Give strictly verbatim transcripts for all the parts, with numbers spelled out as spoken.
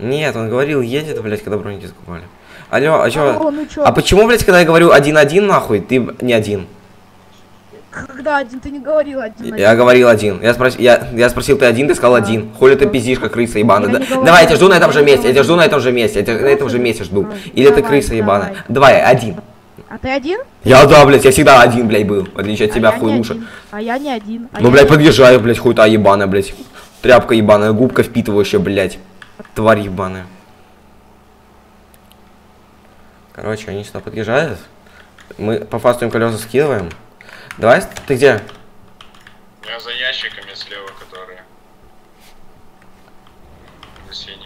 Нет, он говорил, едет, блядь, когда броники закупали. Алло, а чё? Алло, ну чё? А почему, блядь, когда я говорю один-один, нахуй, ты не один? Когда один? Ты не говорил один. Я говорил один. Я, спрос... я... я спросил, ты один, ты сказал Да. один. Хули ты пиздишь, как крыса ебаная. Я Да... не говорю, Давай, я тебя жду на этом я же не месте. Я тебя говорю. жду на этом же месте. Я тебя на этом же месте жду. А, Или ты давай, крыса ебаная. давай. Давай, один. А ты один? Я, да, блядь, я всегда один, блядь, был. В отличие от А тебя, я хуй не лучше. один. А я не один. А Ну, я блядь, не подъезжаю, блядь, хуй-то ебаная, блядь. Тряпка ебаная, губка впитывающая, блядь. Тварь ебаная. Короче, они сюда подъезжают. Мы по фасту им колеса скидываем. Давай, ты где? Я за ящиками слева, которые за синими.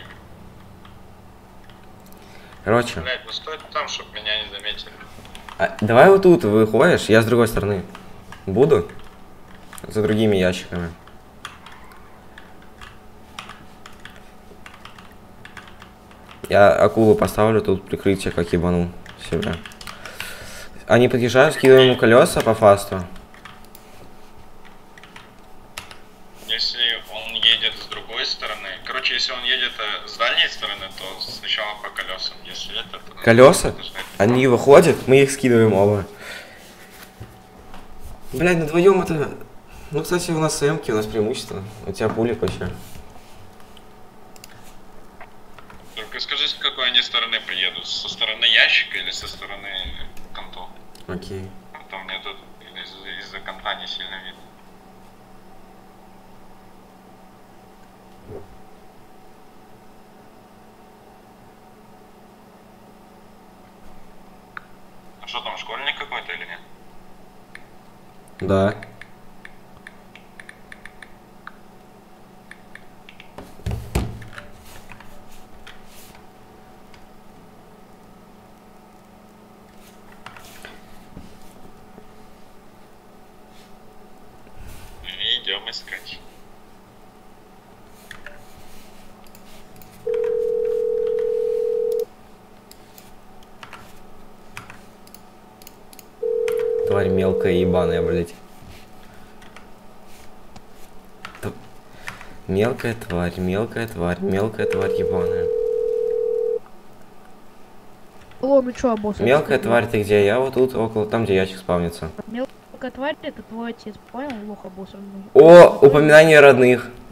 Короче. Блять, ну стой там, чтобы меня не заметили. А, давай вот тут выходишь, я с другой стороны. Буду. За другими ящиками. Я акулу поставлю, тут прикрытие, как ебану себя. Они подъезжают, скидываем ему колеса по фасту. Если он едет с другой стороны, короче, если он едет э, с дальней стороны, то сначала по колесам. Если это, то Колеса? подождать. Они выходят, мы их скидываем оба. Блядь, на вдвоем это... Ну, кстати, у нас эмки, у нас преимущество. У тебя пули почти. Только скажи, с какой они стороны приедут? Со стороны ящика или со стороны контов? Окей. А то мне тут из- из-за конта не сильно видно. А что там, школьник какой-то или нет? Да. Идем искать. Тварь мелкая ебаная, блядь. Т- Мелкая тварь, мелкая тварь, мелкая тварь ебаная. Алло, ну чё, босс? Мелкая тварь, ты где? Я вот тут, около, там, где ящик спавнится. Мелкая тварь, это твой отец, понял? Лоха, босс. О, упоминание родных.